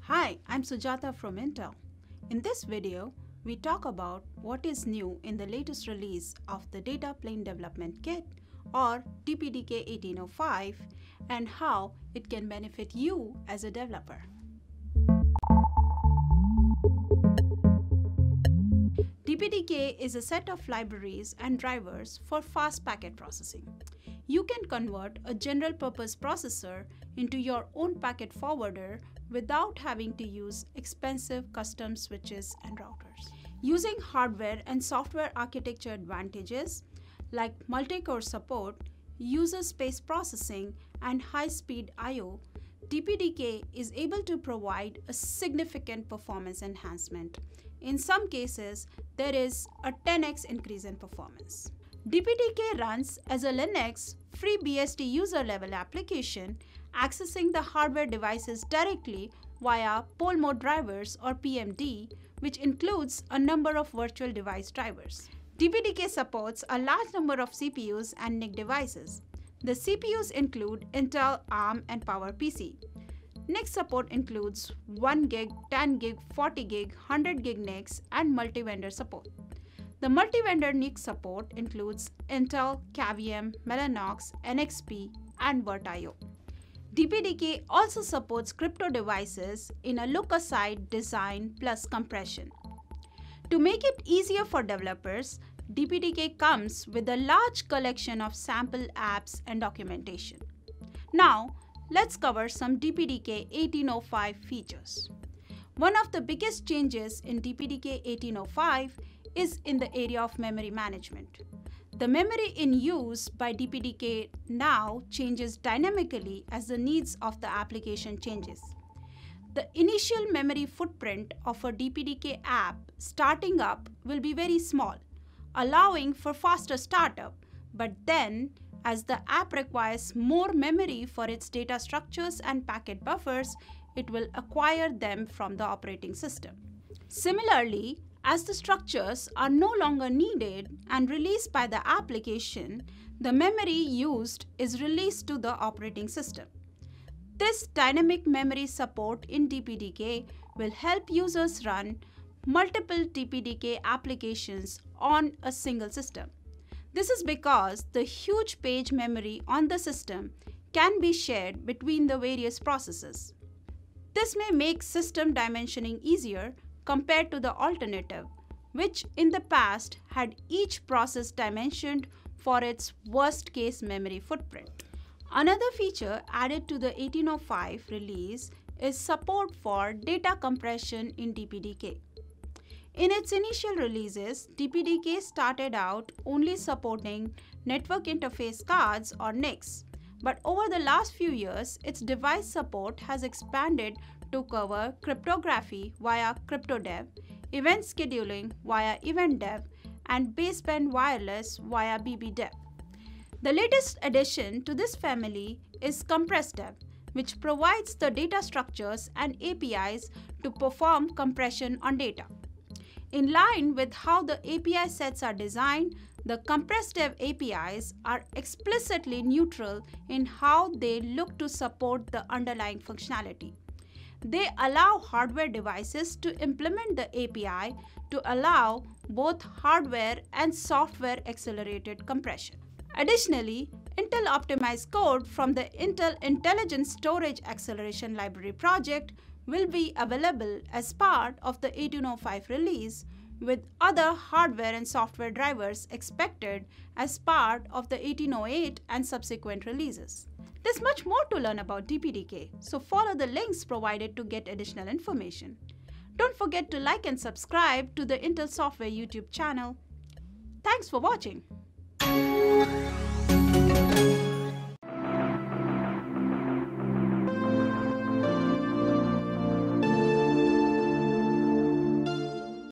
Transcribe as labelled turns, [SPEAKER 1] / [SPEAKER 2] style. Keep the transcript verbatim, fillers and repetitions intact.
[SPEAKER 1] Hi, I'm Sujata from Intel. In this video, we talk about what is new in the latest release of the Data Plane Development Kit or D P D K eighteen oh five and how it can benefit you as a developer. D P D K is a set of libraries and drivers for fast packet processing. You can convert a general purpose processor into your own packet forwarder without having to use expensive custom switches and routers. Using hardware and software architecture advantages like multi-core support, user space processing, and high-speed I O, D P D K is able to provide a significant performance enhancement. In some cases, there is a ten x increase in performance. D P D K runs as a Linux FreeBSD user-level application, accessing the hardware devices directly via Pole Mode drivers or P M D, which includes a number of virtual device drivers. D P D K supports a large number of C P Us and N I C devices. The C P Us include Intel, ARM, and PowerPC. N I C support includes one gig, ten gig, forty gig, one hundred gig N I Cs, and multi-vendor support. The multi-vendor N I C support includes Intel, Cavium, Mellanox, N X P, and VirtIO. D P D K also supports crypto devices in a look-aside design plus compression. To make it easier for developers, D P D K comes with a large collection of sample apps and documentation. Now, let's cover some D P D K eighteen oh five features. One of the biggest changes in D P D K eighteen oh five is in the area of memory management. The memory in use by D P D K now changes dynamically as the needs of the application changes. The initial memory footprint of a D P D K app starting up will be very small, allowing for faster startup, but then as the app requires more memory for its data structures and packet buffers, it will acquire them from the operating system. Similarly, as the structures are no longer needed and released by the application, the memory used is released to the operating system. This dynamic memory support in D P D K will help users run multiple D P D K applications on a single system. This is because the huge page memory on the system can be shared between the various processes. This may make system dimensioning easier compared to the alternative, which in the past had each process dimensioned for its worst-case memory footprint. Another feature added to the eighteen oh five release is support for data compression in D P D K. In its initial releases, D P D K started out only supporting network interface cards or N I Cs, but over the last few years, its device support has expanded to cover cryptography via CryptoDev, event scheduling via EventDev, and baseband wireless via B B Dev. The latest addition to this family is CompressDev, which provides the data structures and A P Is to perform compression on data. In line with how the A P I sets are designed, the CompressDev A P Is are explicitly neutral in how they look to support the underlying functionality. They allow hardware devices to implement the A P I to allow both hardware and software accelerated compression. Additionally, Intel optimized code from the Intel Intelligent Storage Acceleration Library project will be available as part of the eighteen oh five release, with other hardware and software drivers expected as part of the eighteen oh eight and subsequent releases. There's much more to learn about D P D K, so follow the links provided to get additional information. Don't forget to like and subscribe to the Intel Software YouTube channel. Thanks for watching.